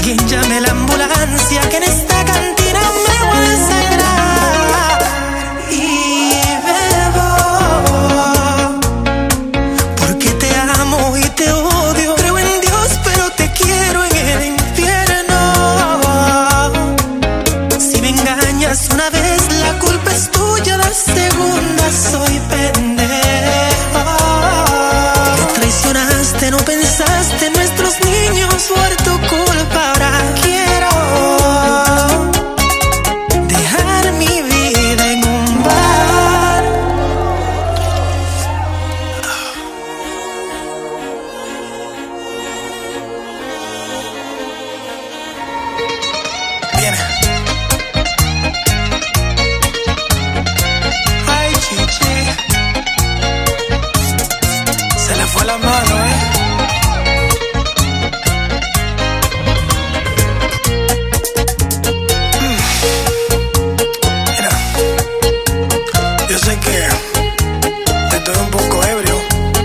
alguien llame la ambulancia, que en esta cantina me voy a desangrar. Y bebo porque te amo y te odio. Creo en Dios, pero te quiero en el infierno. Si me engañas una vez, la culpa es tuya, la segunda soy pendejo. Me traicionaste, no pensaste en nuestros niños, por tu culpa ahora quiero dejar mi vida en un bar. Viene. Ay, chichi, se le fue la mano, Mira, yo sé que estoy un poco ebrio,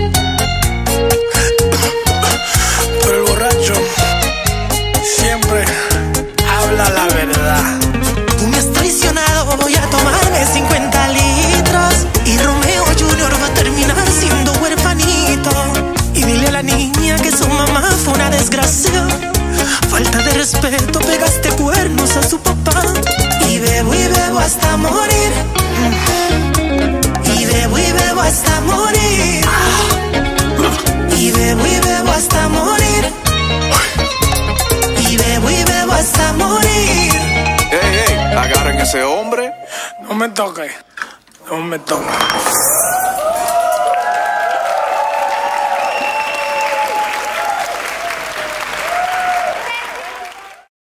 pero el borracho siempre habla la verdad. Tú me has traicionado, voy a tomarme 50 litros y Romeo Junior va a terminar siendo huerfanito. Y dile a la niña que su mamá fue una desgracia. Falta de respeto, pegaste cuernos a su papá. Y bebo hasta morir. Y bebo hasta morir. Y bebo hasta morir. Y bebo hasta morir. Ey, agarren ese hombre. No me toques, no me toques.